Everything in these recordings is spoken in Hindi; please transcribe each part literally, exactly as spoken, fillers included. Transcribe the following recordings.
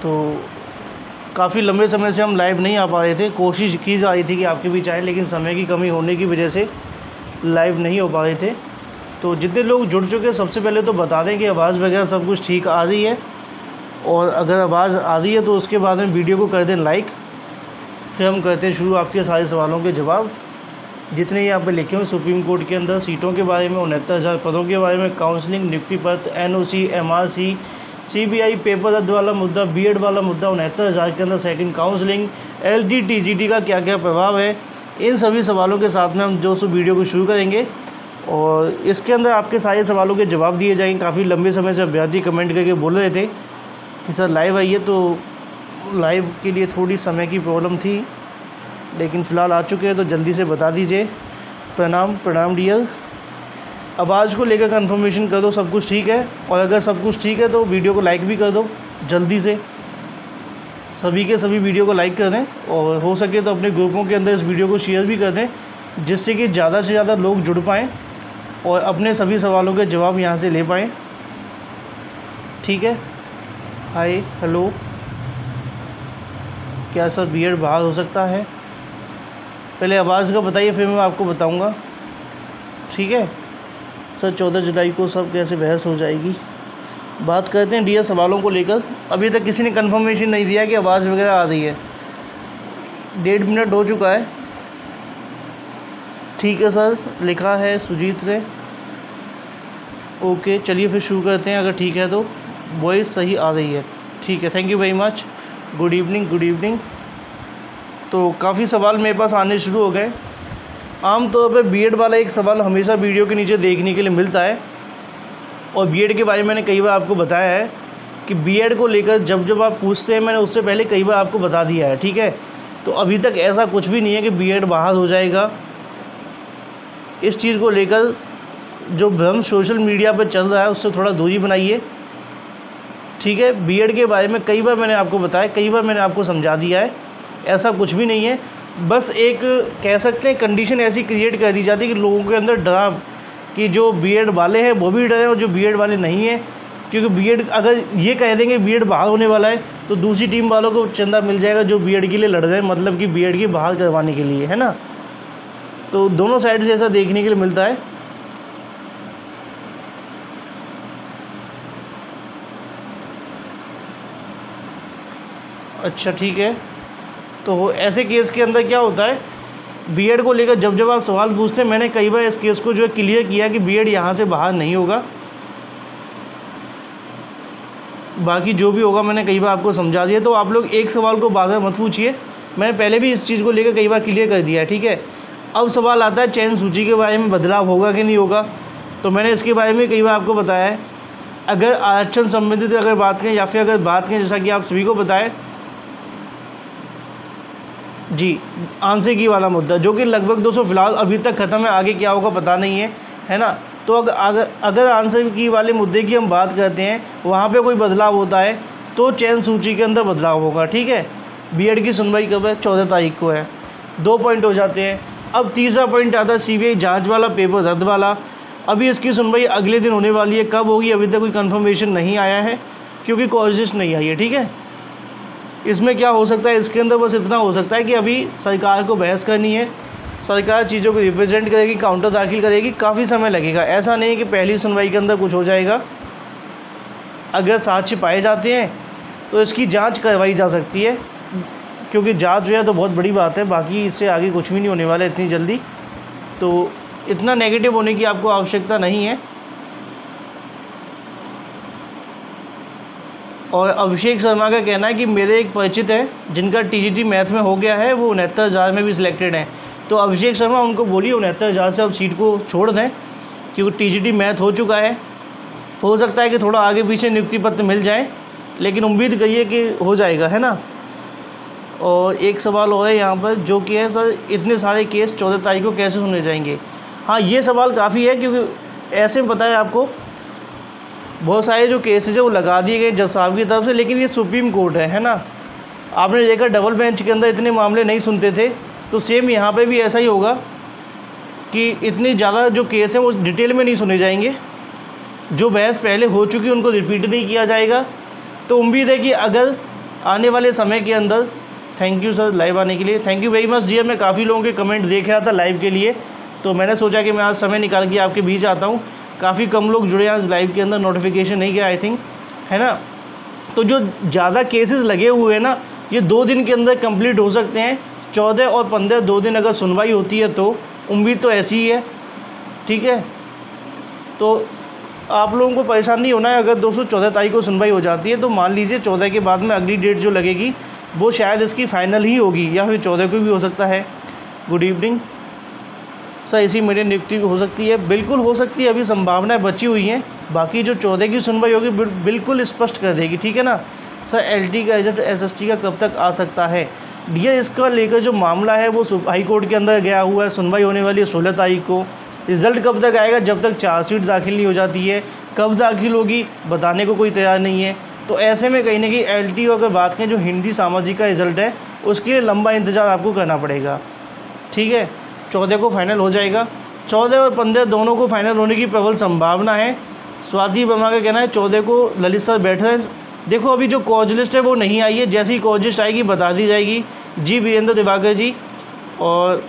तो काफ़ी लंबे समय से हम लाइव नहीं आ पा रहे थे, कोशिश की जा रही थी कि आपके बीच आए, लेकिन समय की कमी होने की वजह से लाइव नहीं हो पा रहे थे। तो जितने लोग जुड़ चुके हैं सबसे पहले तो बता दें कि आवाज़ वगैरह सब कुछ ठीक आ रही है, और अगर आवाज़ आ रही है तो उसके बाद में वीडियो को कर दें लाइक। फिर हम करते हैं शुरू आपके सारे सवालों के जवाब जितने यहाँ पे लिखे हुए सुप्रीम कोर्ट के अंदर सीटों के बारे में, उनहत्तर हज़ार पदों के बारे में, काउंसलिंग, नियुक्ति पत्र, N O C, M R C, C B I paper रद्द वाला मुद्दा, बी एड वाला मुद्दा, उनहत्तर हज़ार के अंदर second counselling, L D T G T का क्या क्या प्रभाव है, इन सभी सवालों के साथ में हम जो सो वीडियो को शुरू करेंगे। और इसके अंदर आपके सारे सवालों के जवाब दिए जाएंगे। काफ़ी लंबे समय से अभ्यर्थी कमेंट करके बोल रहे थे कि सर लाइव आइए, तो लाइव के लिए थोड़ी समय की प्रॉब्लम थी, लेकिन फ़िलहाल आ चुके हैं तो जल्दी से बता दीजिए। प्रणाम प्रणाम डियर। आवाज़ को लेकर कंफर्मेशन कर दो सब कुछ ठीक है, और अगर सब कुछ ठीक है तो वीडियो को लाइक भी कर दो जल्दी से। सभी के सभी वीडियो को लाइक कर दें, और हो सके तो अपने ग्रुपों के अंदर इस वीडियो को शेयर भी कर दें, जिससे कि ज़्यादा से ज़्यादा लोग जुड़ पाएँ और अपने सभी सवालों के जवाब यहाँ से ले पाएँ। ठीक है। हाय हेलो, क्या सर बी एड बाहर हो सकता है? पहले आवाज़ का बताइए, फिर मैं आपको बताऊंगा। ठीक है सर, चौदह जुलाई को सब कैसे बहस हो जाएगी? बात करते हैं डियर सवालों को लेकर। अभी तक किसी ने कंफर्मेशन नहीं दिया कि आवाज़ वगैरह आ रही है। डेढ़ मिनट हो चुका है। ठीक है सर, लिखा है सुजीत ने। ओके चलिए फिर शुरू करते हैं, अगर ठीक है तो। वॉइस सही आ रही है, ठीक है, thank you very much. Good evening good evening. तो काफ़ी सवाल मेरे पास आने शुरू हो गए। आमतौर पर बी एड वाला एक सवाल हमेशा वीडियो के नीचे देखने के लिए मिलता है, और बी एड के बारे में मैंने कई बार आपको बताया है कि बी एड को लेकर जब जब आप पूछते हैं, मैंने उससे पहले कई बार आपको बता दिया है। ठीक है, तो अभी तक ऐसा कुछ भी नहीं है कि बी एड बाहर हो जाएगा। इस चीज़ को लेकर जो भ्रम सोशल मीडिया पर चल रहा है उससे थोड़ा दूरी बनाइए। ठीक है, बी एड के बारे में कई बार मैंने आपको बताया, कई बार मैंने आपको समझा दिया है, ऐसा कुछ भी नहीं है। बस एक कह सकते हैं कंडीशन ऐसी क्रिएट कर दी जाती है कि लोगों के अंदर डराव, कि जो बी एड वाले हैं वो भी डरे और जो बी एड वाले नहीं हैं। क्योंकि बी एड अगर ये कह देंगे बी एड बाहर होने वाला है तो दूसरी टीम वालों को चंदा मिल जाएगा जो बी एड के लिए लड़ रहे हैं, मतलब कि बी एड की बाहर करवाने के लिए, है ना। तो दोनों साइड से ऐसा देखने के लिए मिलता है। अच्छा ठीक है, तो ऐसे केस के अंदर क्या होता है, बी एड को लेकर जब जब आप सवाल पूछते हैं, मैंने कई बार इस केस को जो है क्लियर किया कि बी एड यहाँ से बाहर नहीं होगा। बाकी जो भी होगा मैंने कई बार आपको समझा दिया, तो आप लोग एक सवाल को बार बार मत पूछिए। मैंने पहले भी इस चीज़ को लेकर कई बार क्लियर कर दिया है। ठीक है, अब सवाल आता है चयन सूची के बारे में बदलाव होगा कि नहीं होगा। तो मैंने इसके बारे में कई बार आपको बताया है। अगर आरक्षण संबंधित अगर बात करें, या फिर अगर बात करें जैसा कि आप सभी को बताएं जी, आंशिकी वाला मुद्दा जो कि लगभग दो सौ फिलहाल अभी तक ख़त्म है, आगे क्या होगा पता नहीं है, है ना। तो अगर अगर अगर आंशिकी वाले मुद्दे की हम बात करते हैं, वहाँ पे कोई बदलाव होता है तो चयन सूची के अंदर बदलाव होगा। ठीक है, बी एड की सुनवाई कब है? चौदह तारीख को है। दो पॉइंट हो जाते हैं। अब तीसरा पॉइंट आता है सी बी आई जाँच वाला, पेपर रद्द वाला। अभी इसकी सुनवाई अगले दिन होने वाली है, कब होगी अभी तक कोई कन्फर्मेशन नहीं आया है, क्योंकि कॉलेज नहीं आई है। ठीक है, इसमें क्या हो सकता है, इसके अंदर बस इतना हो सकता है कि अभी सरकार को बहस करनी है, सरकार चीज़ों को रिप्रेजेंट करेगी, काउंटर दाखिल करेगी, काफ़ी समय लगेगा। ऐसा नहीं है कि पहली सुनवाई के अंदर कुछ हो जाएगा। अगर साक्ष्य पाए जाते हैं तो इसकी जांच करवाई जा सकती है, क्योंकि जांच जो है तो बहुत बड़ी बात है। बाकी इससे आगे कुछ भी नहीं होने वाला इतनी जल्दी, तो इतना नेगेटिव होने की आपको आवश्यकता नहीं है। और अभिषेक शर्मा का कहना है कि मेरे एक परिचित हैं जिनका टीजीटी मैथ में हो गया है, वो उनहत्तर हज़ार में भी सिलेक्टेड हैं। तो अभिषेक शर्मा उनको बोलिए उनहत्तर हज़ार से अब सीट को छोड़ दें, क्योंकि टीजीटी मैथ हो चुका है। हो सकता है कि थोड़ा आगे पीछे नियुक्ति पत्र मिल जाए, लेकिन उम्मीद करिए कि हो जाएगा, है ना। और एक सवाल और है यहाँ पर, जो कि है सर इतने सारे केस चौदह तारीख को कैसे सुने जाएंगे। हाँ, ये सवाल काफ़ी है, क्योंकि ऐसे में पता है आपको बहुत सारे जो केसेज है वो लगा दिए गए जज साहब की तरफ से, लेकिन ये सुप्रीम कोर्ट है है ना। आपने देखा डबल बेंच के अंदर इतने मामले नहीं सुनते थे, तो सेम यहाँ पे भी ऐसा ही होगा कि इतनी ज़्यादा जो केस हैं वो डिटेल में नहीं सुने जाएंगे। जो बहस पहले हो चुकी है उनको रिपीट नहीं किया जाएगा। तो उम्मीद है कि अगर आने वाले समय के अंदर। थैंक यू सर लाइव आने के लिए, thank you very much dear. मैं काफ़ी लोगों के कमेंट देख रहा था लाइव के लिए, तो मैंने सोचा कि मैं आज समय निकाल के आपके बीच आता हूँ। काफ़ी कम लोग जुड़े आज लाइव के अंदर, नोटिफिकेशन नहीं गया आई थिंक, है ना। तो जो ज़्यादा केसेस लगे हुए हैं ना, ये दो दिन के अंदर कंप्लीट हो सकते हैं। चौदह और पंद्रह दो दिन अगर सुनवाई होती है तो उम्मीद तो ऐसी ही है, ठीक है। तो आप लोगों को परेशान नहीं होना है। अगर दोस्तों चौदह तारीख को सुनवाई हो जाती है तो मान लीजिए चौदह के बाद में अगली डेट जो लगेगी वो शायद इसकी फ़ाइनल ही होगी, या फिर चौदह को भी हो सकता है। गुड इवनिंग सर, इसी महीने नियुक्ति हो सकती है? बिल्कुल हो सकती है, अभी संभावनाएं बची हुई हैं। बाकी जो चौदह की सुनवाई होगी बिल्कुल स्पष्ट कर देगी, ठीक है ना। सर एलटी का रिजल्ट एसएसटी का कब तक आ सकता है? डियर इसका लेकर जो मामला है वो हाई कोर्ट के अंदर गया हुआ है, सुनवाई होने वाली है सोलह तारीख को। रिज़ल्ट कब तक आएगा? जब तक चार्जशीट दाखिल नहीं हो जाती है। कब दाखिल होगी बताने को कोई तैयार नहीं है। तो ऐसे में कहीं ना कहीं एलटी अगर बात करें जो हिंदी सामाजिक का रिज़ल्ट है उसके लिए लंबा इंतज़ार आपको करना पड़ेगा, ठीक है। चौदह को फाइनल हो जाएगा, चौदह और पंद्रह दोनों को फाइनल होने की प्रबल संभावना है। स्वाति वर्मा का कहना है चौदह को ललित सर बैठ रहे हैं। देखो अभी जो कॉज लिस्ट है वो नहीं आई है, जैसी ही कॉज लिस्ट आएगी बता दी जाएगी। जी वीरेंद्र दिवाकर जी, और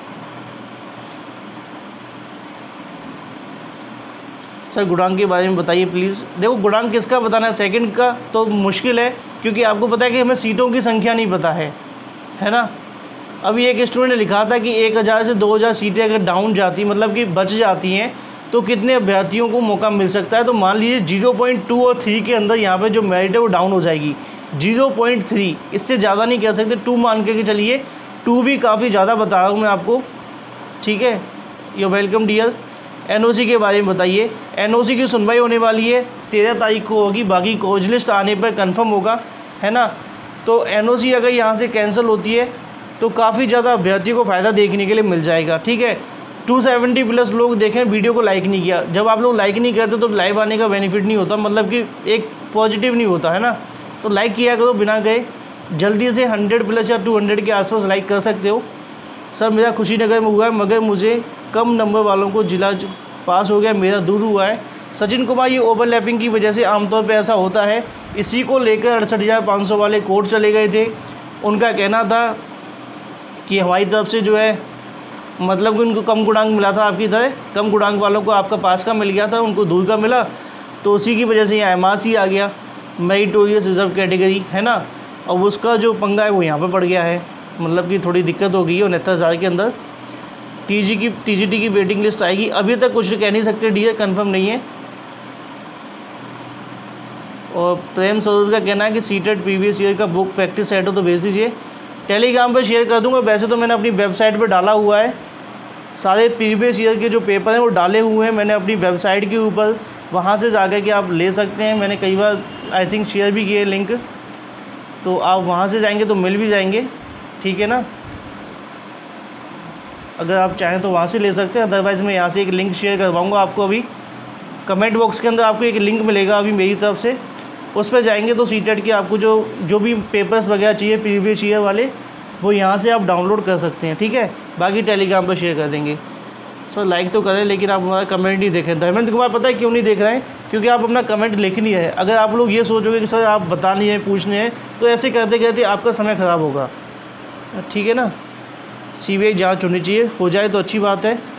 सर गुणांक के बारे में बताइए प्लीज़। देखो गुणांक किसका बताना है, सेकंड का तो मुश्किल है क्योंकि आपको पता है कि हमें सीटों की संख्या नहीं पता है, है ना। अभी एक स्टूडेंट ने लिखा था कि एक हज़ार से दो हज़ार सीटें अगर डाउन जाती मतलब कि बच जाती हैं तो कितने अभ्यर्थियों को मौका मिल सकता है। तो मान लीजिए जीरो पॉइंट टू और थ्री के अंदर यहाँ पे जो मेरिट है वो डाउन हो जाएगी। जीरो पॉइंट थ्री, इससे ज़्यादा नहीं कह सकते, टू मान के चलिए। टू भी काफ़ी ज़्यादा बता रहा हूँ मैं आपको, ठीक है। You welcome dear. एनओसी के बारे में बताइए। एनओसी की सुनवाई होने वाली है, तेरह तारीख को होगी, बाकी कॉज लिस्ट आने पर कन्फर्म होगा, है ना। तो एनओसी अगर यहाँ से कैंसिल होती है तो काफ़ी ज़्यादा अभ्यर्थियों को फ़ायदा देखने के लिए मिल जाएगा, ठीक है। टू सेवेंटी प्लस लोग देखें, वीडियो को लाइक नहीं किया। जब आप लोग लाइक नहीं करते तो लाइव आने का बेनिफिट नहीं होता, मतलब कि एक पॉजिटिव नहीं होता, है ना। तो लाइक किया करो बिना गए। जल्दी से हंड्रेड प्लस या टू हंड्रेड के आसपास लाइक कर सकते हो। सर मेरा खुशीनगर में हुआ है मगर मुझे कम नंबर वालों को जिला पास हो गया, मेरा दूर हुआ है। सचिन कुमार, ये ओवरलैपिंग की वजह से आमतौर पर ऐसा होता है। इसी को लेकर अड़सठ हज़ार पाँच सौ वाले कोर्ट चले गए थे। उनका कहना था कि हमारी तरफ से जो है मतलब कि उनको कम गुणांक मिला था, आपकी तरह कम गुणांक वालों को आपका पास का मिल गया था, उनको दूर का मिला, तो उसी की वजह से यहाँ एम आर सी आ गया, मेरिटोरियस रिजर्व कैटेगरी, है ना। और उसका जो पंगा है वो यहाँ पे पड़ गया है, मतलब कि थोड़ी दिक्कत हो गई है। उनहत्तर हज़ार के अंदर टीजी की टीजीटी की वेटिंग लिस्ट आएगी। अभी तक कुछ कह नहीं सकते, डी कंफर्म नहीं है। और प्रेम सरोज का कहना है कि सीटेड प्रीवियस ईयर का बुक प्रैक्टिस सेट हो तो भेज दीजिए। टेलीग्राम पे शेयर कर दूंगा। वैसे तो मैंने अपनी वेबसाइट पे डाला हुआ है, सारे प्रीवियस ईयर के जो पेपर हैं वो डाले हुए हैं मैंने अपनी वेबसाइट के ऊपर, वहाँ से जाकर के आप ले सकते हैं। मैंने कई बार आई थिंक शेयर भी किए लिंक, तो आप वहाँ से जाएंगे तो मिल भी जाएंगे, ठीक है ना। अगर आप चाहें तो वहाँ से ले सकते हैं, अदरवाइज़ मैं यहाँ से एक लिंक शेयर करवाऊँगा आपको। अभी कमेंट बॉक्स के अंदर आपको एक लिंक मिलेगा अभी मेरी तरफ से, उस पर जाएंगे तो सीटेट की आपको जो जो भी पेपर्स वगैरह चाहिए प्रीवियस ईयर वाले वो यहाँ से आप डाउनलोड कर सकते हैं, ठीक है। बाकी टेलीग्राम पर शेयर कर देंगे। सर लाइक तो करें लेकिन आप हमारा कमेंट नहीं देखें। धर्मेंद्र कुमार, पता है क्यों नहीं देख रहे हैं? क्योंकि आप अपना कमेंट लिख नहीं है। अगर आप लोग ये सोचोगे कि सर आप बता नहीं है, पूछने हैं, तो ऐसे करते करते आपका समय ख़राब होगा, ठीक है ना। सी बी आई जाँच होनी चाहिए, हो जाए तो अच्छी बात है।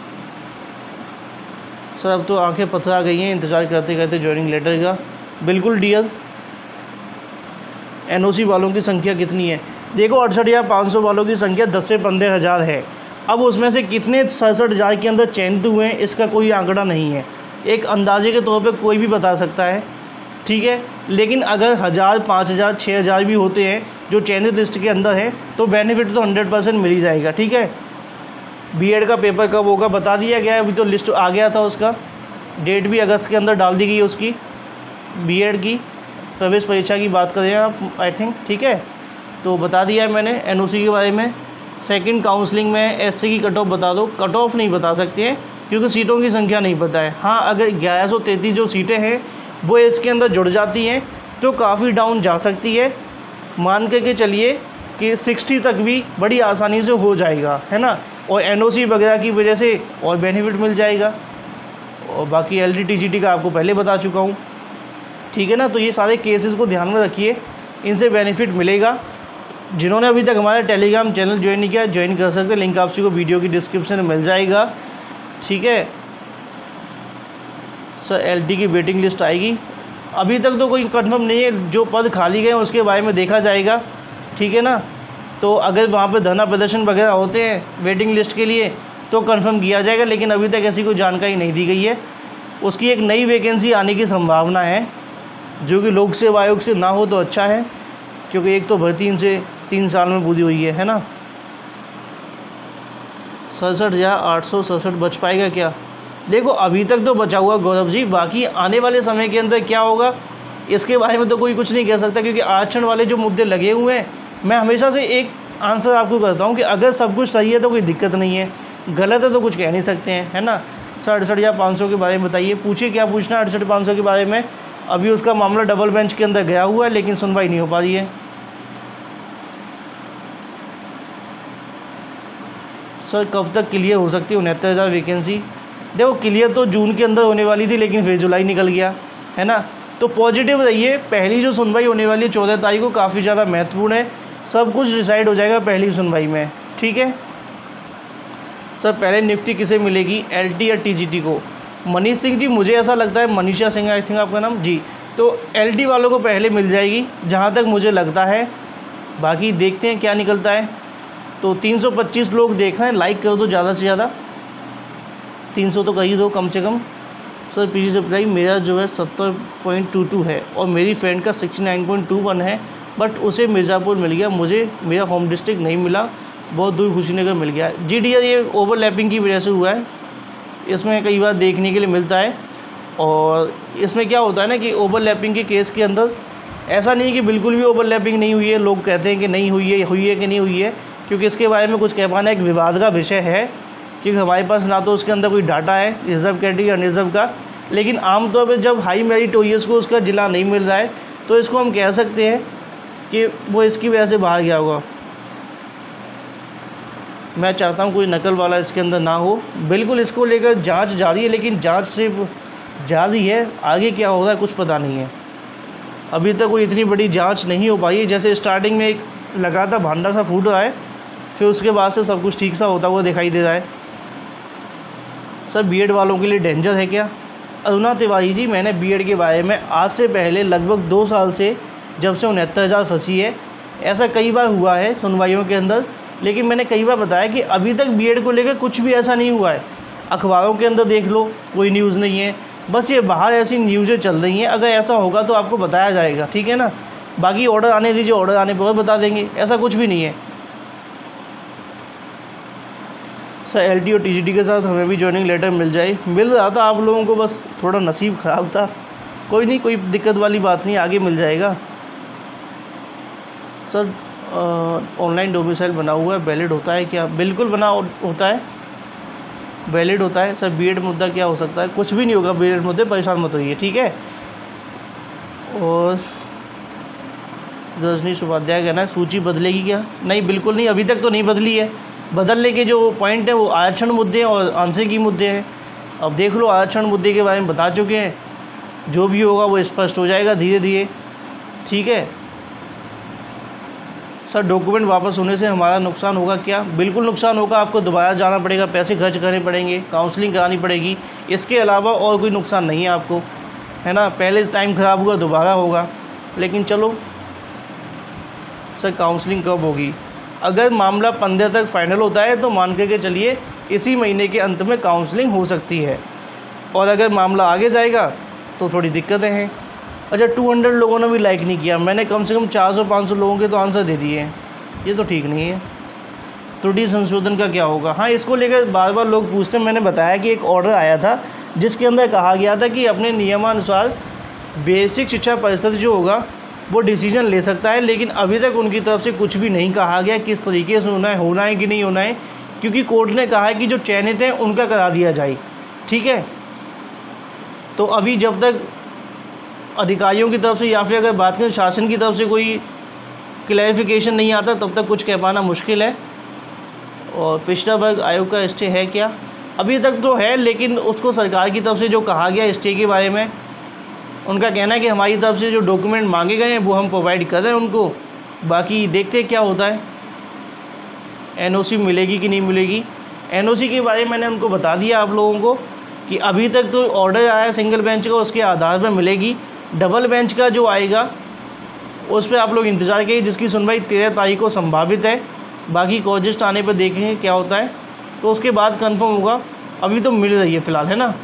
सर अब तो आंखें पथरा गई हैं इंतज़ार करते करते जॉइनिंग लेटर का। बिल्कुल डियर। एनओसी वालों की संख्या कितनी है? देखो अड़सठ हज़ार पाँच सौ वालों की संख्या दस से पंद्रह हज़ार है। अब उसमें से कितने सड़सठ हज़ार के अंदर चयनित हुए हैं इसका कोई आंकड़ा नहीं है, एक अंदाजे के तौर पे कोई भी बता सकता है, ठीक है। लेकिन अगर हज़ार पाँच हज़ार छः हज़ार भी होते हैं जो चयनित लिस्ट के अंदर है तो बेनिफिट तो हंड्रेड परसेंट मिल ही जाएगा, ठीक है। बीएड का पेपर कब होगा बता दिया गया है, अभी तो लिस्ट आ गया था, उसका डेट भी अगस्त के अंदर डाल दी गई है उसकी। बीएड की प्रवेश परीक्षा की बात करें आप आई थिंक, ठीक है, तो बता दिया है मैंने एनओसी के बारे में। सेकंड काउंसलिंग में एससी की कट ऑफ बता दो। कट ऑफ नहीं बता सकते हैं क्योंकि सीटों की संख्या नहीं पता है। हाँ अगर ग्यारह सौ तैंतीस जो सीटें हैं वो इसके अंदर जुड़ जाती हैं तो काफ़ी डाउन जा सकती है, मान के के चलिए कि साठ तक भी बड़ी आसानी से हो जाएगा, है ना। और एनओसी वगैरह की वजह से और बेनिफिट मिल जाएगा। और बाकी एलडी टीजीटी का आपको पहले बता चुका हूँ। ठीक है ना। तो ये सारे केसेस को ध्यान में रखिए, इनसे बेनिफिट मिलेगा। जिन्होंने अभी तक हमारा टेलीग्राम चैनल ज्वाइन नहीं किया, ज्वाइन कर सकते हैं, लिंक आपसी को वीडियो की डिस्क्रिप्शन में मिल जाएगा, ठीक है सर। एलटी की वेटिंग लिस्ट आएगी, अभी तक तो कोई कंफर्म नहीं है, जो पद खाली गए हैं उसके बारे में देखा जाएगा, ठीक है ना। तो अगर वहाँ पे धरना प्रदर्शन वगैरह होते हैं वेटिंग लिस्ट के लिए तो कंफर्म किया जाएगा, लेकिन अभी तक ऐसी कोई जानकारी नहीं दी गई है। उसकी एक नई वैकेंसी आने की संभावना है, जो कि लोक सेवा आयोग से ना हो तो अच्छा है, क्योंकि एक तो भर्ती इनसे तीन साल में पूरी हुई है है ना। सड़सठ हज़ार आठ सौ सड़सठ बच पाएगा क्या? देखो अभी तक तो बचा हुआ गौरव जी, बाकी आने वाले समय के अंदर क्या होगा इसके बारे में तो कोई कुछ नहीं कह सकता, क्योंकि आरक्षण वाले जो मुद्दे लगे हुए हैं, मैं हमेशा से एक आंसर आपको करता हूँ कि अगर सब कुछ सही है तो कोई दिक्कत नहीं है, गलत है तो कुछ कह नहीं सकते हैं, है ना। सर अड़सठ हज़ार पाँच सौ के बारे में बताइए, पूछिए क्या पूछना है अड़सठ पाँच सौ के बारे में। अभी उसका मामला डबल बेंच के अंदर गया हुआ है, लेकिन सुनवाई नहीं हो पा रही है। सर कब तक क्लियर हो सकती है उनहत्तर हज़ार वैकेंसी? देखो क्लियर तो जून के अंदर होने वाली थी, लेकिन फिर जुलाई निकल गया, है ना। तो पॉजिटिव रहिए, पहली जो सुनवाई होने वाली है चौदह तारीख को काफ़ी ज़्यादा महत्वपूर्ण है, सब कुछ डिसाइड हो जाएगा पहली सुनवाई में, ठीक है। सर पहले नियुक्ति किसे मिलेगी, एलटी या टीजीटी को? मनीष सिंह जी, मुझे ऐसा लगता है, मनीषा सिंह आई थिंक आपका नाम जी, तो एलटी वालों को पहले मिल जाएगी जहाँ तक मुझे लगता है, बाकी देखते हैं क्या निकलता है। तो तीन सौ पच्चीस लोग देख रहे हैं, लाइक कर दो ज़्यादा से ज़्यादा, तीन सौ तो कर ही दो कम से कम। सर पीजी सप्लाई मेरा जो है सत्तर पॉइंट टू टू है और मेरी फ्रेंड का sixty nine point two one है, बट उसे मिर्ज़ापुर मिल गया, मुझे मेरा होम डिस्ट्रिक्ट नहीं मिला, बहुत दूर खुशीनगर मिल गया। जी डी ये ओवरलैपिंग की वजह से हुआ है, इसमें कई बार देखने के लिए मिलता है। और इसमें क्या होता है ना कि ओवरलैपिंग के केस के अंदर ऐसा नहीं है कि बिल्कुल भी ओवरलैपिंग नहीं हुई है, लोग कहते हैं कि नहीं हुई है, हुई है कि नहीं हुई है, क्योंकि इसके बारे में कुछ कह पाना एक विवाद का विषय है, क्योंकि हमारे पास ना तो उसके अंदर कोई डाटा है रिजर्व कैटेगरी या अनरिजर्व का। लेकिन आमतौर पर जब हाई मेरिट ओईएस को उसका ज़िला नहीं मिल रहा है तो इसको हम कह सकते हैं कि वो इसकी वजह से बाहर गया होगा। मैं चाहता हूँ कोई नकल वाला इसके अंदर ना हो, बिल्कुल इसको लेकर जांच जारी है, लेकिन जांच सिर्फ जारी है, आगे क्या होगा कुछ पता नहीं है। अभी तक कोई इतनी बड़ी जांच नहीं हो पाई है, जैसे स्टार्टिंग में एक लगा था भांडा सा फूट रहा है, फिर उसके बाद से सब कुछ ठीक सा होता हुआ दिखाई दे रहा है। सर बीएड वालों के लिए डेंजर है क्या? अरुणा तिवारी जी, मैंने बीएड के बारे में आज से पहले लगभग दो साल से, जब से उनहत्तर हज़ार फंसी है, ऐसा कई बार हुआ है सुनवाइयों के अंदर, लेकिन मैंने कई बार बताया कि अभी तक बीएड को लेकर कुछ भी ऐसा नहीं हुआ है। अखबारों के अंदर देख लो, कोई न्यूज़ नहीं है, बस ये बाहर ऐसी न्यूज़ें चल रही हैं। अगर ऐसा होगा तो आपको बताया जाएगा, ठीक है ना। बाकी ऑर्डर आने दीजिए, ऑर्डर आने पर बता देंगे, ऐसा कुछ भी नहीं है। सर एलटी और टीजीटी के साथ हमें भी ज्वाइनिंग लेटर मिल जाए, मिल रहा था आप लोगों को, बस थोड़ा नसीब ख़राब था, कोई नहीं, कोई दिक्कत वाली बात नहीं, आगे मिल जाएगा। सर ऑनलाइन डोमिसाइल बना हुआ है, वैलिड होता है क्या? बिल्कुल बना होता है, वैलिड होता है। सर बीएड मुद्दा क्या हो सकता है? कुछ भी नहीं होगा बीएड मुद्दे, परेशान मत होइए, ठीक है। और रजनीश उपाध्याय कहना है सूची बदलेगी क्या? नहीं, बिल्कुल नहीं, अभी तक तो नहीं बदली है। बदलने के जो पॉइंट है वो आरक्षण मुद्दे और आंशिक मुद्दे हैं। अब देख लो, आरक्षण मुद्दे के बारे में बता चुके हैं, जो भी होगा वो स्पष्ट हो जाएगा धीरे धीरे, ठीक है। सर डॉक्यूमेंट वापस होने से हमारा नुकसान होगा क्या? बिल्कुल नुकसान होगा, आपको दोबारा जाना पड़ेगा, पैसे खर्च करने पड़ेंगे, काउंसलिंग करानी पड़ेगी, इसके अलावा और कोई नुकसान नहीं है आपको, है ना। पहले टाइम ख़राब हुआ, दोबारा होगा, लेकिन चलो। सर काउंसलिंग कब होगी? अगर मामला पंद्रह तक फाइनल होता है तो मान के चलिए इसी महीने के अंत में काउंसलिंग हो सकती है, और अगर मामला आगे जाएगा तो थोड़ी दिक्कतें हैं। अच्छा दो सौ लोगों ने भी लाइक नहीं किया, मैंने कम से कम चार सौ पाँच सौ लोगों के तो आंसर दे दिए हैं, ये तो ठीक नहीं है। त्रुटि संशोधन का क्या होगा? हाँ, इसको लेकर बार बार लोग पूछते हैं। मैंने बताया कि एक ऑर्डर आया था जिसके अंदर कहा गया था कि अपने नियमानुसार बेसिक शिक्षा परिषद जो होगा वो डिसीजन ले सकता है, लेकिन अभी तक उनकी तरफ से कुछ भी नहीं कहा गया किस तरीके से होना है, होना है कि नहीं होना है, क्योंकि कोर्ट ने कहा है कि जो चयनित हैं उनका करा दिया जाए, ठीक है। तो अभी जब तक अधिकारियों की तरफ से या फिर अगर बात करें शासन की तरफ से कोई क्लैरिफिकेशन नहीं आता, तब तक कुछ कह पाना मुश्किल है। और पिछड़ा वर्ग आयोग का स्टे है क्या? अभी तक तो है, लेकिन उसको सरकार की तरफ से जो कहा गया स्टे के बारे में, उनका कहना है कि हमारी तरफ से जो डॉक्यूमेंट मांगे गए हैं वो हम प्रोवाइड कर रहे हैं उनको, बाकी देखते हैं क्या होता है, एनओसी मिलेगी कि नहीं मिलेगी। एनओसी के बारे में मैंने उनको बता दिया आप लोगों को कि अभी तक तो ऑर्डर आया है सिंगल बेंच का, उसके आधार पर मिलेगी। डबल बेंच का जो आएगा उस पर आप लोग इंतज़ार करिए, जिसकी सुनवाई तेरह तारीख को संभावित है। बाकी कॉजिस्ट आने पर देखेंगे क्या होता है, तो उसके बाद कंफर्म होगा। अभी तो मिल रही है फ़िलहाल, है ना।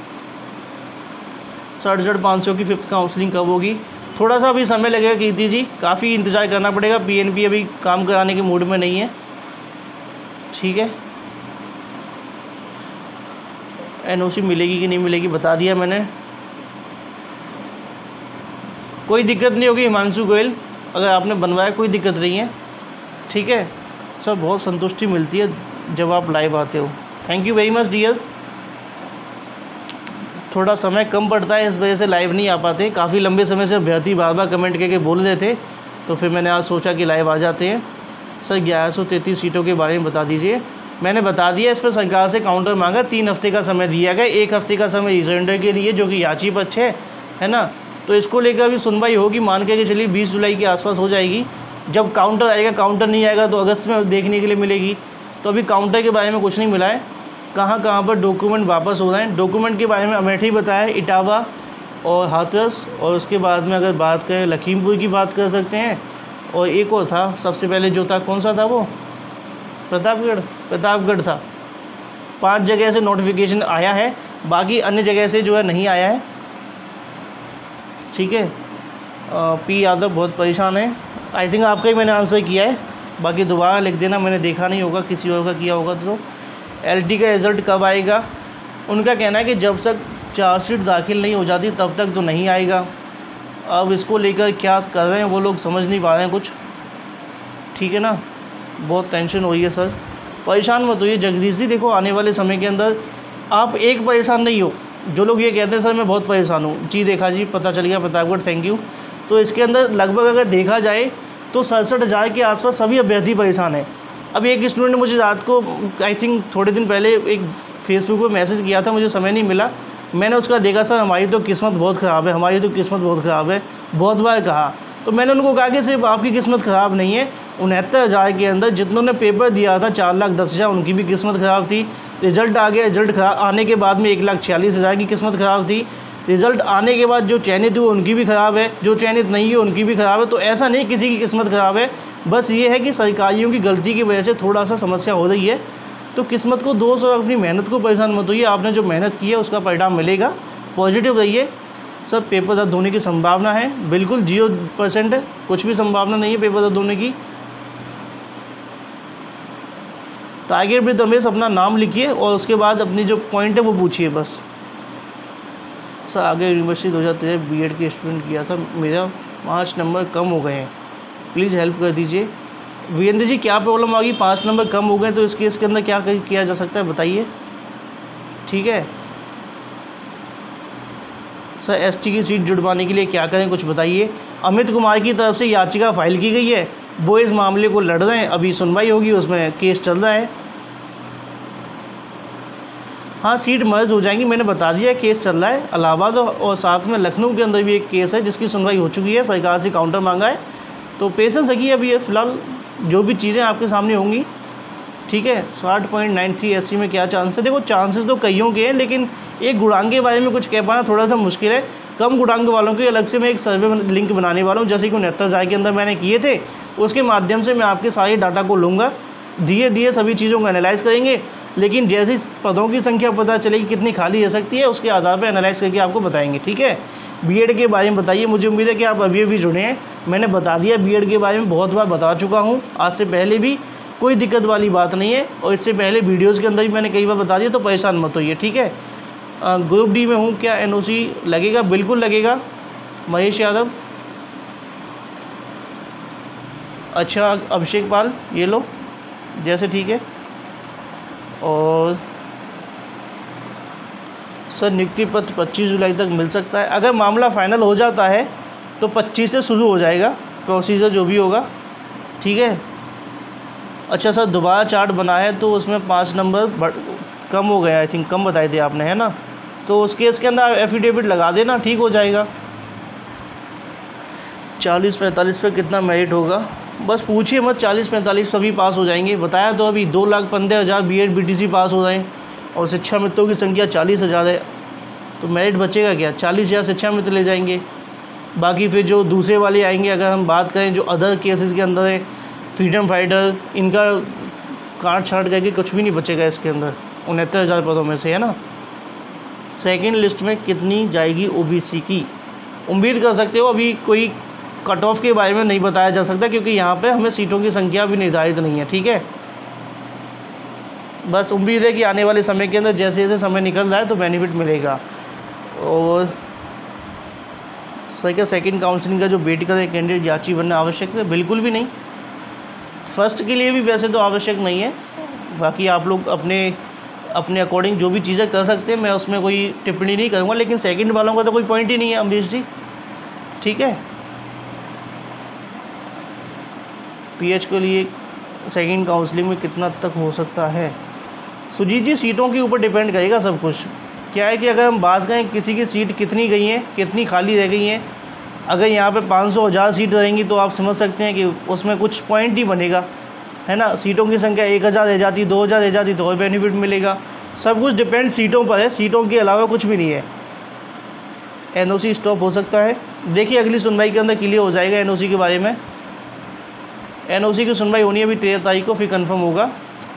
सड़सठ पाँच सौ की फिफ्थ काउंसलिंग कब होगी, थोड़ा सा अभी समय लगेगा कीर्ति जी, काफ़ी इंतज़ार करना पड़ेगा। पीएनपी अभी काम कराने के मूड में नहीं है, ठीक है। एनओसी मिलेगी कि नहीं मिलेगी बता दिया मैंने। कोई दिक्कत नहीं होगी हिमांशु गोयल, अगर आपने बनवाया कोई दिक्कत नहीं है, ठीक है। सर बहुत संतुष्टि मिलती है जब आप लाइव आते हो, thank you very much dear. थोड़ा समय कम पड़ता है इस वजह से लाइव नहीं आ पाते, काफ़ी लंबे समय से अभ्यर्थी बार बार कमेंट करके बोल रहे थे, तो फिर मैंने आज सोचा कि लाइव आ जाते हैं। सर ग्यारह सौ तैंतीस सीटों के बारे में बता दीजिए। मैंने बता दिया, इस पर सरकार से काउंटर मांगा, तीन हफ्ते का समय दिया गया, एक हफ्ते का समय रिजरेंडर के लिए जो कि याची पक्ष है है ना। तो इसको लेकर अभी सुनवाई होगी, मान के चलिए बीस जुलाई के आसपास हो जाएगी। जब काउंटर आएगा, काउंटर नहीं आएगा तो अगस्त में देखने के लिए मिलेगी। तो अभी काउंटर के बारे में कुछ नहीं मिला है, कहाँ कहाँ पर डॉक्यूमेंट वापस हो रहे हैं। डॉक्यूमेंट के बारे में अमेठी बताया, इटावा और हाथरस, और उसके बाद में अगर बात करें लखीमपुर की बात कर सकते हैं, और एक और था सबसे पहले जो था, कौन सा था वो, प्रतापगढ़ प्रतापगढ़ था। पांच जगह से नोटिफिकेशन आया है, बाकी अन्य जगह से जो है नहीं आया है, ठीक है। पी यादव बहुत परेशान है, आई थिंक आपका ही मैंने आंसर किया है, बाकी दोबारा लिख देना, मैंने देखा नहीं होगा, किसी और का किया होगा। तो एलटी का रिज़ल्ट कब आएगा, उनका कहना है कि जब तक चार्जशीट दाखिल नहीं हो जाती तब तक तो नहीं आएगा। अब इसको लेकर क्या कर रहे हैं वो लोग समझ नहीं पा रहे हैं कुछ, ठीक है ना। बहुत टेंशन हो रही है सर, परेशान मत होइए जगदीश जी। देखो आने वाले समय के अंदर आप एक परेशान नहीं हो, जो लोग ये कहते हैं सर मैं बहुत परेशान हूँ, जी देखा जी, पता चल गया, प्रतापगढ़, थैंक यू। तो इसके अंदर लगभग अगर देखा जाए तो सड़सठ हज़ार के आसपास सभी अभ्यर्थी परेशान हैं। अब एक स्टूडेंट ने मुझे रात को आई थिंक थोड़े दिन पहले एक फेसबुक पर मैसेज किया था, मुझे समय नहीं मिला, मैंने उसका देखा, सर हमारी तो किस्मत बहुत ख़राब है, हमारी तो किस्मत बहुत ख़राब है, बहुत बार कहा। तो मैंने उनको कहा कि सिर्फ आपकी किस्मत ख़राब नहीं है, उनहत्तर हज़ार के अंदर जितनों ने पेपर दिया था चार लाख दस हज़ार उनकी भी किस्मत ख़राब थी। रिज़ल्ट आ गया, रिज़ल्ट खराब आने के बाद में एक लाख छियालीस हज़ार की किस्मत ख़राब थी। रिज़ल्ट आने के बाद जो चयनित हुए उनकी भी ख़राब है, जो चयनित नहीं हुए उनकी भी ख़राब है। तो ऐसा नहीं किसी की किस्मत ख़राब है, बस ये है कि सरकारियों की गलती की वजह से थोड़ा सा समस्या हो रही है। तो किस्मत को दोष और अपनी मेहनत को परेशान मत होइए, आपने जो मेहनत की है उसका परिणाम मिलेगा, पॉजिटिव रहिए। सब पेपर रद्द होने की संभावना है, बिल्कुल जीरो परसेंट है, कुछ भी संभावना नहीं है पेपर रद्द होने की। टारगेट विद रमेश अपना नाम लिखिए और उसके बाद अपनी जो पॉइंट है वो पूछिए बस। सर आगे यूनिवर्सिटी दो हज़ार तेरह बी एड के स्टूडेंट किया था, मेरा पाँच नंबर कम हो गए हैं, प्लीज़ हेल्प कर दीजिए। वीरेंद्र जी क्या प्रॉब्लम आ गई, पाँच नंबर कम हो गए तो इस केस के अंदर क्या किया जा सकता है बताइए, ठीक है। सर एसटी की सीट जुड़वाने के लिए क्या करें कुछ बताइए। अमित कुमार की तरफ से याचिका फाइल की गई है, वो इस मामले को लड़ रहे हैं, अभी सुनवाई होगी, उसमें केस चल रहा है। हाँ सीट मर्ज हो जाएंगी, मैंने बता दिया केस चल रहा है। इलाहाबाद और साथ में लखनऊ के अंदर भी एक केस है जिसकी सुनवाई हो चुकी है, सरकार से काउंटर मांगा है, तो पेशेंस रखिए। अभी ये फ़िलहाल जो भी चीज़ें आपके सामने होंगी, ठीक है। साठ point nine three S C में क्या चांस है, देखो चांसेस तो कईयों के हैं, लेकिन एक गुणांक के बारे में कुछ कह पाना थोड़ा सा मुश्किल है। कम गुणांक वालों के अलग से मैं एक सर्वे लिंक बनाने वाला हूँ, जैसे कि उनहत्तर हज़ार के अंदर मैंने किए थे, उसके माध्यम से मैं आपके सारे डाटा को लूँगा, धीरे धीरे सभी चीज़ों को एनालाइज़ करेंगे। लेकिन जैसी पदों की संख्या पता चलेगी कितनी खाली रह सकती है, उसके आधार पर एनालाइज़ करके आपको बताएंगे, ठीक है। बीएड के बारे में बताइए, मुझे उम्मीद है कि आप अभी अभी जुड़े हैं। मैंने बता दिया बीएड के बारे में, बहुत बार बता चुका हूँ, आज से पहले भी, कोई दिक्कत वाली बात नहीं है। और इससे पहले वीडियोज़ के अंदर भी मैंने कई बार बता दिया, तो परेशान मत होइए, ठीक है। ग्रुप डी में हूँ, क्या एनओसी लगेगा, बिल्कुल लगेगा। महेश यादव, अच्छा अभिषेक पाल, ये लो जैसे, ठीक है। और सर नियुक्ति पत्र पच्चीस जुलाई तक मिल सकता है, अगर मामला फाइनल हो जाता है तो पच्चीस से शुरू हो जाएगा प्रोसीजर जो भी होगा, ठीक है। अच्छा सर दोबारा चार्ट बना है तो उसमें पाँच नंबर कम हो गया, आई थिंक कम बताए थे आपने, है ना। तो उस केस के अंदर एफिडेविट लगा देना, ठीक हो जाएगा, चालीस पैंतालीस पे कितना मेरिट होगा, बस पूछिए मत, चालीस पैंतालीस सभी पास हो जाएंगे। बताया तो अभी दो लाख पंद्रह हज़ार B Ed B T C पास हो जाएँ और शिक्षा मित्रों की संख्या चालीस हज़ार है, तो मेरिट बचेगा क्या? चालीस हज़ार शिक्षा मित्र ले जाएंगे। बाकी फिर जो दूसरे वाले आएंगे, अगर हम बात करें जो अदर केसेस के अंदर है, फ्रीडम फाइटर, इनका काट छाट करके कुछ भी नहीं बचेगा इसके अंदर उनहत्तर हज़ार पदों में से, है ना। सेकंड लिस्ट में कितनी जाएगी ओबीसी की, उम्मीद कर सकते हो। अभी कोई कट ऑफ के बारे में नहीं बताया जा सकता क्योंकि यहाँ पे हमें सीटों की संख्या भी निर्धारित नहीं है, ठीक है। बस उम्मीद है कि आने वाले समय के अंदर जैसे जैसे समय निकल रहा है तो बेनिफिट मिलेगा। और सर क्या सेकेंड काउंसलिंग का जो वेट कर कैंडिडेट याची बनना आवश्यक है? बिल्कुल भी नहीं। फर्स्ट के लिए भी वैसे तो आवश्यक नहीं है, बाकी आप लोग अपने अपने अकॉर्डिंग जो भी चीज़ें कर सकते हैं, मैं उसमें कोई टिप्पणी नहीं करूँगा, लेकिन सेकंड वालों का तो कोई पॉइंट ही नहीं है अमरीश जी, ठीक है। पीएच के लिए सेकंड काउंसलिंग में कितना तक हो सकता है? सुजीत जी सीटों के ऊपर डिपेंड करेगा सब कुछ। क्या है कि अगर हम बात करें किसी की सीट कितनी गई हैं, कितनी खाली रह गई हैं, अगर यहाँ पे पाँच सौ हज़ार सीट रहेंगी तो आप समझ सकते हैं कि उसमें कुछ पॉइंट ही बनेगा, है ना। सीटों की संख्या एक हज़ार रह जाती, दो हज़ार रह जाती तो और बेनिफिट मिलेगा। सब कुछ डिपेंड सीटों पर है, सीटों के अलावा कुछ भी नहीं है। एनओसी स्टॉप हो सकता है, देखिए अगली सुनवाई के अंदर क्लियर हो जाएगा एनओसी के बारे में। एनओसी की सुनवाई होनी है अभी तेरह तारीख को, फिर कंफर्म होगा।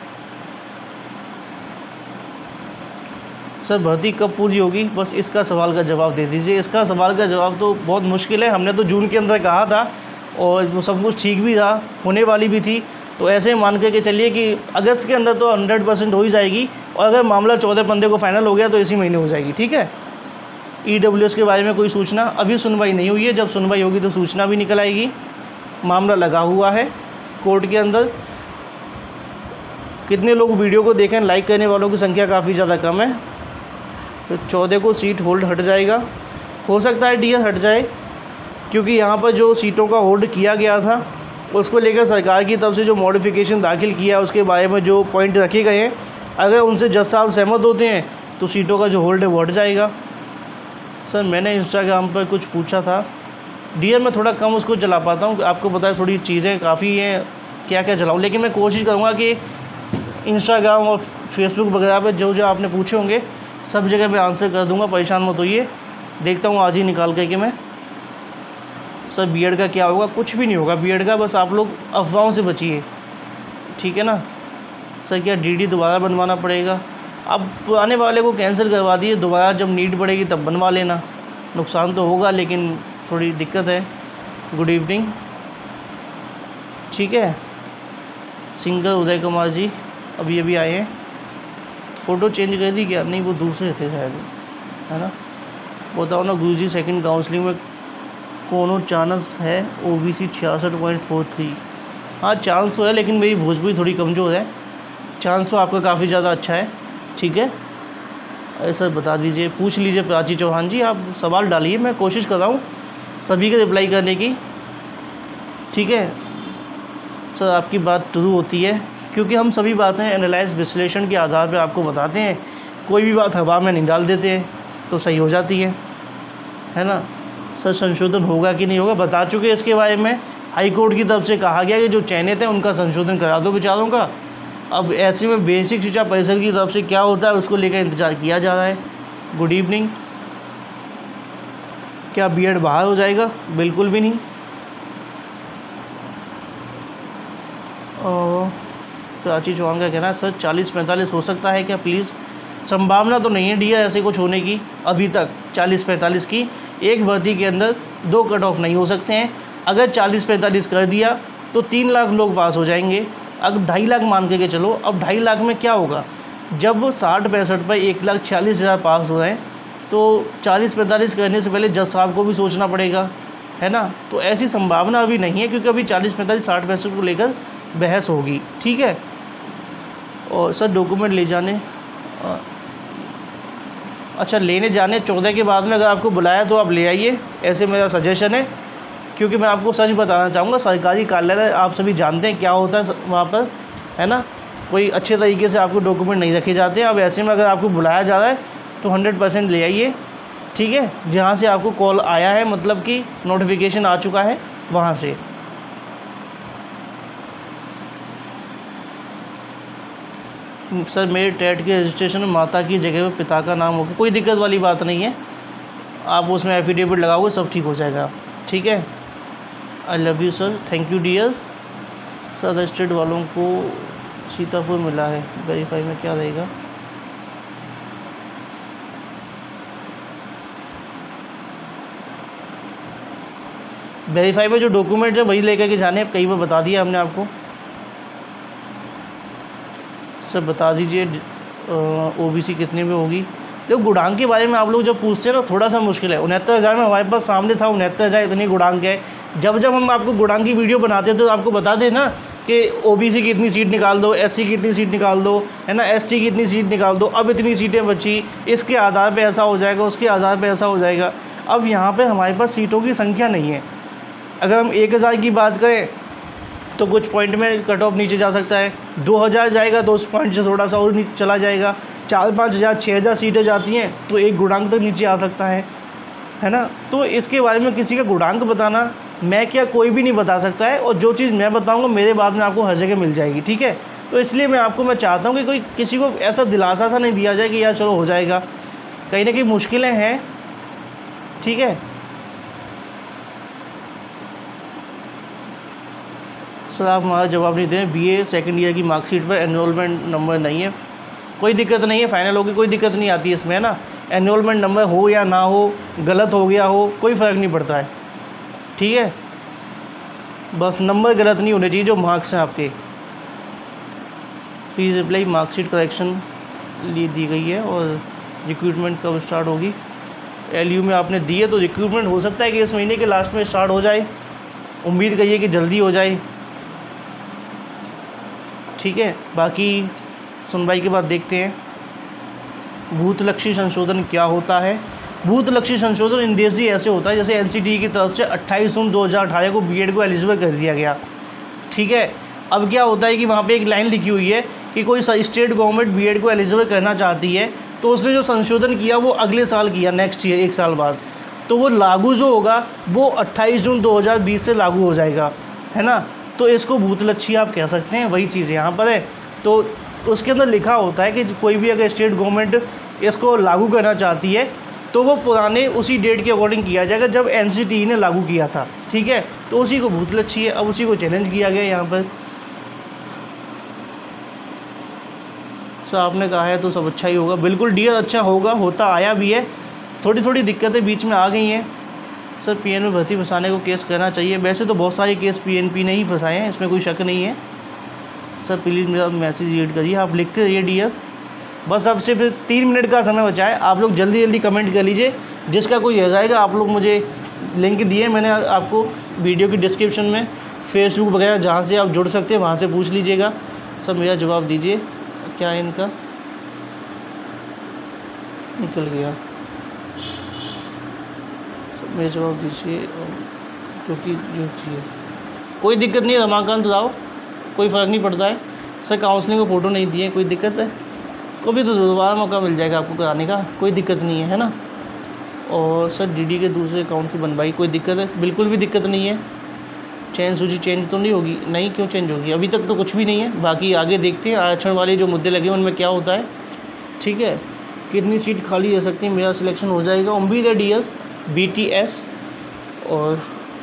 सर भर्ती कब पूरी होगी? बस इसका सवाल का जवाब दे दीजिए। इसका सवाल का जवाब तो बहुत मुश्किल है। हमने तो जून के अंदर कहा था और वो सब कुछ ठीक भी था, होने वाली भी थी, तो ऐसे मान के चलिए कि अगस्त के अंदर तो हंड्रेड परसेंट हो ही जाएगी, और अगर मामला चौदह पंद्रह को फाइनल हो गया तो इसी महीने हो जाएगी, ठीक है। ईडब्ल्यूएस के बारे में कोई सूचना अभी सुनवाई नहीं हुई है, जब सुनवाई होगी तो सूचना भी निकल आएगी। मामला लगा हुआ है कोर्ट के अंदर। कितने लोग वीडियो को देखें? लाइक करने वालों की संख्या काफ़ी ज़्यादा कम है। तो चौदह को सीट होल्ड हट जाएगा, हो सकता है डियर हट जाए, क्योंकि यहाँ पर जो सीटों का होल्ड किया गया था उसको लेकर सरकार की तरफ से जो मॉडिफिकेशन दाखिल किया उसके बारे में जो पॉइंट रखे गए हैं, अगर उनसे जज साहब सहमत होते हैं तो सीटों का जो होल्ड है वो हट जाएगा। सर मैंने इंस्टाग्राम पर कुछ पूछा था, डियर मैं थोड़ा कम उसको चला पाता हूँ, आपको पता है थोड़ी चीज़ें काफ़ी हैं, क्या क्या चलाऊँ, लेकिन मैं कोशिश करूँगा कि इंस्टाग्राम और फेसबुक वगैरह पे जो जो आपने पूछे होंगे सब जगह मैं आंसर कर दूंगा, परेशान मत होइए। देखता हूँ आज ही निकाल के कि मैं। सर बीएड का क्या होगा? कुछ भी नहीं होगा बीएड का, बस आप लोग अफवाहों से बचिए, ठीक है ना। सर क्या डीडी दोबारा बनवाना पड़ेगा? अब पुराने वाले को कैंसिल करवा दिए, दोबारा जब नीड पड़ेगी तब बनवा लेना। नुकसान तो होगा लेकिन थोड़ी दिक्कत है। गुड इवनिंग, ठीक है। सिंगर उदय कुमार जी अभी अभी आए हैं। फ़ोटो चेंज कर दी क्या? नहीं वो दूसरे थे शायद, है ना। बताओ ना गुरुजी सेकंड काउंसलिंग में कोनो चांस है? ओबीसी छियासठ पॉइंट फोर थ्री। हाँ चांस तो है, लेकिन मेरी भोजपुरी थोड़ी कमज़ोर है। चांस तो आपका काफ़ी ज़्यादा अच्छा है, ठीक है। अरे सर बता दीजिए, पूछ लीजिए प्राची चौहान जी, आप सवाल डालिए, मैं कोशिश कर रहा हूँ सभी के रिप्लाई करने की, ठीक है। सर आपकी बात ट्रू होती है क्योंकि हम सभी बातें एनालाइज विश्लेषण के आधार पर आपको बताते हैं, कोई भी बात हवा में नहीं डाल देते हैं तो सही हो जाती है, है ना। सर संशोधन होगा कि नहीं होगा बता चुके इसके बारे में। हाई कोर्ट की तरफ से कहा गया कि जो चयनित हैं उनका संशोधन करा दो विचारों का। अब ऐसे में बेसिक शिक्षा परिषद की तरफ से क्या होता है उसको लेकर इंतजार किया जा रहा है। गुड इवनिंग, क्या बीएड बाहर हो जाएगा? बिल्कुल भी नहीं। और प्राची चौहान का कहना है सर चालीस पैंतालीस हो सकता है क्या प्लीज़? संभावना तो नहीं है डिया ऐसे कुछ होने की अभी तक। चालीस पैंतालीस की एक भर्ती के अंदर दो कट ऑफ नहीं हो सकते हैं। अगर चालीस पैंतालीस कर दिया तो तीन लाख लोग पास हो जाएंगे। अब ढाई लाख मान के चलो, अब ढाई लाख में क्या होगा? जब साठ पैंसठ पर एक लाख छियालीस हज़ार पास हो रहे हैं तो चालीस पैंतालीस करने से पहले जज साहब को भी सोचना पड़ेगा, है ना। तो ऐसी संभावना अभी नहीं है क्योंकि अभी चालीस पैंतालीस साठ पैंसठ को लेकर बहस होगी, ठीक है। और सर डॉक्यूमेंट ले जाने, अच्छा लेने जाने चौदह के बाद में अगर आपको बुलाया तो आप ले आइए, ऐसे मेरा सजेशन है। क्योंकि मैं आपको सच बताना चाहूँगा, सरकारी कार्यालय आप सभी जानते हैं क्या होता है वहाँ पर, है ना। कोई अच्छे तरीके से आपको डॉक्यूमेंट नहीं रखे जाते हैं। अब ऐसे में अगर आपको बुलाया जा रहा है तो हंड्रेड परसेंट ले आइए, ठीक है। जहाँ से आपको कॉल आया है, मतलब कि नोटिफिकेशन आ चुका है, वहाँ से। सर मेरे टेट के रजिस्ट्रेशन में माता की जगह पर पिता का नाम होगा, कोई दिक्कत वाली बात नहीं है, आप उसमें एफिडेविट लगाओगे सब ठीक हो जाएगा। ठीक है, I love you sir, thank you dear. Sir other state वालों को सीतापुर मिला है, वेरीफाई में क्या रहेगा? वेरीफाई में जो डॉक्यूमेंट है वही लेकर के जाने, कई बार बता दिया हमने आपको। सर बता दीजिए ओबीसी कितने में होगी? देखो गुड़ांग के बारे में आप लोग जब पूछते हैं ना थोड़ा सा मुश्किल है। उनहत्तर हज़ार में हमारे पास सामने था, उनहत्तर हज़ार इतनी गुड़ांग है। जब जब हम आपको गुड़ांग की वीडियो बनाते हैं तो आपको बता दें ना कि ओबीसी की इतनी सीट निकाल दो, एससी की इतनी सीट निकाल दो, है ना, एसटी की इतनी सीट निकाल दो, अब इतनी सीटें बची, इसके आधार पे ऐसा हो जाएगा, उसके आधार पे ऐसा हो जाएगा। अब यहाँ पे हमारे पास सीटों की संख्या नहीं है। अगर हम एक हज़ार की बात करें तो कुछ पॉइंट में कट ऑफ नीचे जा सकता है, दो हज़ार जाएगा तो उस पॉइंट से थोड़ा सा और नीचे चला जाएगा, चार पाँच हज़ार छः हज़ार सीटें जाती हैं तो एक गुणांक तक नीचे आ सकता है, है ना। तो इसके बारे में किसी का गुणांक बताना मैं क्या कोई भी नहीं बता सकता है, और जो चीज़ मैं बताऊंगा मेरे बाद में आपको हर जगह मिल जाएगी। ठीक है, तो इसलिए मैं आपको मैं चाहता हूँ कि कोई किसी को ऐसा दिलासा सा नहीं दिया जाए कि यार चलो हो जाएगा, कहीं ना कहीं मुश्किलें हैं। ठीक है, सर आप हमारा जवाब नहीं दें, बीए सेकंड ईयर की मार्कशीट पर एनरोलमेंट नंबर नहीं है, कोई दिक्कत नहीं है, फाइनल होगी कोई दिक्कत नहीं आती इसमें, है ना। एनरोलमेंट नंबर हो या ना हो, गलत हो गया हो, कोई फ़र्क नहीं पड़ता है। ठीक है, बस नंबर गलत नहीं होने चाहिए जो मार्क्स हैं आपके। प्लीज़ अप्लाई मार्कशीट करेक्शन लिए दी गई है, और रिक्रूटमेंट कब स्टार्ट होगी? एलयू में आपने दी है तो रिक्रूटमेंट हो सकता है कि इस महीने के लास्ट में स्टार्ट हो जाए, उम्मीद करिए कि जल्दी हो जाए। ठीक है, बाकी सुनवाई के बाद देखते हैं भूतलक्षी संशोधन क्या होता है। भूतलक्षी संशोधन इंदेशी ऐसे होता है जैसे एनसीटी की तरफ से अट्ठाईस जून दो हज़ार अठारह को बीएड को एलिजिबल कर दिया गया। ठीक है, अब क्या होता है कि वहाँ पे एक लाइन लिखी हुई है कि कोई स्टेट गवर्नमेंट बीएड को एलिजिबल करना चाहती है तो उसने जो संशोधन किया वो अगले साल किया, नेक्स्ट ईयर एक साल बाद, तो वो लागू जो होगा वो अट्ठाईस जून दो हज़ार बीस से लागू हो जाएगा, है ना। तो इसको भूतलक्षी आप कह सकते हैं, वही चीज़ यहाँ पर है। तो उसके अंदर लिखा होता है कि कोई भी अगर स्टेट गवर्नमेंट इसको लागू करना चाहती है तो वो पुराने उसी डेट के अकॉर्डिंग किया जाएगा जब एनसीटी ने लागू किया था। ठीक है, तो उसी को भूतलक्षी है, अब उसी को चैलेंज किया गया यहाँ पर। सर आपने कहा है तो सब अच्छा ही होगा, बिल्कुल डियर अच्छा होगा, होता आया भी है, थोड़ी थोड़ी दिक्कतें बीच में आ गई हैं। सर पीएन में भर्ती फंसाने को केस करना चाहिए, वैसे तो बहुत सारे केस पीएनपी ने ही फंसाए हैं, इसमें कोई शक नहीं है। सर प्लीज़ मेरा मैसेज रीड करिए, आप लिखते रहिए डियर। बस अब सिर्फ तीन मिनट का समय बचा है, आप लोग जल्दी जल्दी कमेंट कर लीजिए, जिसका कोई रह जाएगा आप लोग मुझे लिंक दिए मैंने आपको वीडियो की डिस्क्रिप्शन में, फेसबुक वगैरह जहाँ से आप जुड़ सकते हैं वहाँ से पूछ लीजिएगा। सर मेरा जवाब दीजिए, क्या है इनका? निकल गया, मेरा जवाब दीजिए क्योंकि जो चाहिए, कोई दिक्कत नहीं है रमाकांत राव, कोई फ़र्क नहीं पड़ता है। सर काउंसलिंग को फ़ोटो नहीं दिए, कोई दिक्कत है? कभी तो दोबारा मौका मिल जाएगा आपको कराने का, कोई दिक्कत नहीं है, है ना। और सर डीडी के दूसरे अकाउंट की बनवाई, कोई दिक्कत है? बिल्कुल भी दिक्कत नहीं है। चेंज सूची चेंज तो नहीं होगी? नहीं, क्यों चेंज होगी? अभी तक तो कुछ भी नहीं है, बाकी आगे देखते हैं आरक्षण वाले जो मुद्दे लगे उनमें क्या होता है। ठीक है, कितनी सीट खाली रह सकती है? मेरा सिलेक्शन हो जाएगा, उम्मीद है डियर। बीटीएस और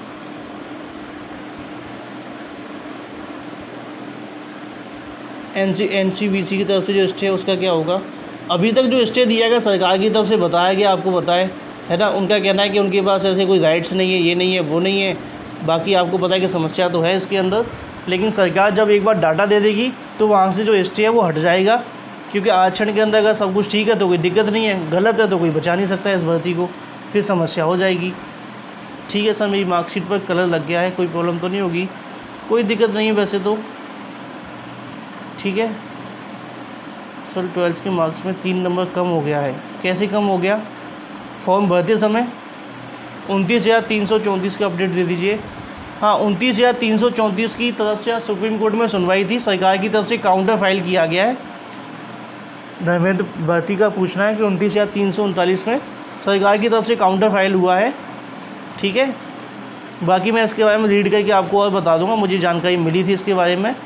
एनसी एनसीबीसी की तरफ से जो स्टे है उसका क्या होगा? अभी तक जो स्टे दिया गया सरकार की तरफ से बताया गया, आपको बताए, है ना। उनका कहना है कि उनके पास ऐसे कोई राइट्स नहीं है, ये नहीं है, वो नहीं है। बाकी आपको पता है कि समस्या तो है इसके अंदर, लेकिन सरकार जब एक बार डाटा दे देगी तो वहाँ से जो स्टे है वो हट जाएगा, क्योंकि आरक्षण के अंदर अगर सब कुछ ठीक है तो कोई दिक्कत नहीं है, गलत है तो कोई बचा नहीं सकता है इस भर्ती को, फिर समस्या हो जाएगी। ठीक है सर, मेरी मार्कशीट पर कलर लग गया है, कोई प्रॉब्लम तो नहीं होगी? कोई दिक्कत नहीं है वैसे तो। ठीक है सर, ट्वेल्थ के मार्क्स में तीन नंबर कम हो गया है, कैसे कम हो गया? फॉर्म भरते समय उनतीस हज़ार तीन सौ चौंतीस का अपडेट दे दीजिए। हाँ, उनतीस हज़ार तीन सौ चौंतीस की तरफ से आज सुप्रीम कोर्ट में सुनवाई थी, सरकार की तरफ से काउंटर फाइल किया गया है। धर्मेंद्र भर्ती का पूछना है कि उनतीस हज़ार तीन सौ उनतालीस में सरकार की तरफ से काउंटर फाइल हुआ है। ठीक है, बाकी मैं इसके बारे में रीड करके आपको और बता दूंगा, मुझे जानकारी मिली थी इसके बारे में।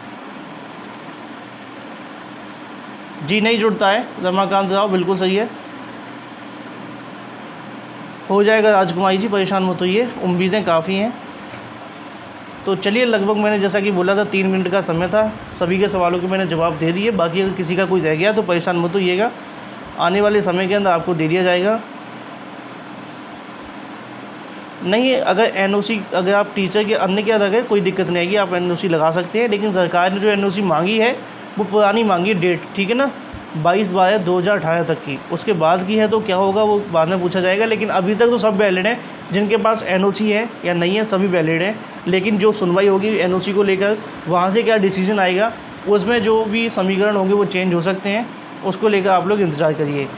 जी नहीं जुड़ता है रमाकांत राव, बिल्कुल सही है, हो जाएगा राजकुमारी जी, परेशान मत होइए, उम्मीदें काफ़ी हैं। तो चलिए, लगभग मैंने जैसा कि बोला था तीन मिनट का समय था, सभी के सवालों के मैंने जवाब दे दिए। बाकी अगर किसी का कोई रह गया तो परेशान मत होइएगा, आने वाले समय के अंदर आपको दे दिया जाएगा। नहीं, अगर एनओसी अगर आप टीचर के अन्य के अगर कोई दिक्कत नहीं आएगी, आप एनओसी लगा सकते हैं। लेकिन सरकार ने जो एनओसी मांगी है वो पुरानी मांगी डेट, ठीक है ना, बाईस बारह दो हज़ार अठारह तक की। उसके बाद की है तो क्या होगा वो बाद में पूछा जाएगा। लेकिन अभी तक तो सब वैलिड हैं, जिनके पास एनओसी है या नहीं है सभी वैलिड हैं। लेकिन जो सुनवाई होगी एनओसी को लेकर, वहाँ से क्या डिसीजन आएगा, उसमें जो भी समीकरण होंगे वो चेंज हो सकते हैं, उसको लेकर आप लोग इंतज़ार करिए।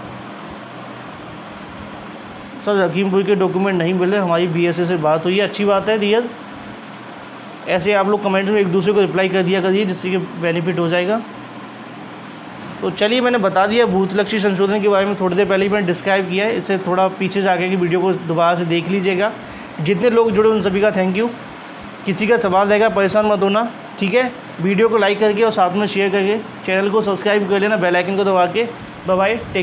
सर लखीमपुर के डॉक्यूमेंट नहीं मिले, हमारी बीएसए से बात हुई है, अच्छी बात है डियर। ऐसे आप लोग कमेंट्स में एक दूसरे को रिप्लाई कर दिया करिए, जिससे कि बेनिफिट हो जाएगा। तो चलिए, मैंने बता दिया बूथलक्षी संशोधन के बारे में, थोड़ी देर पहले ही मैंने डिस्क्राइब किया है। इससे थोड़ा पीछे जाके की वीडियो को दोबारा से देख लीजिएगा। जितने लोग जुड़े उन सभी का थैंक यू। किसी का सवाल रहेगा परेशान मत होना, ठीक है। वीडियो को लाइक करके और साथ में शेयर करके चैनल को सब्सक्राइब कर लेना, बेल आइकन को दबा के। Bye bye.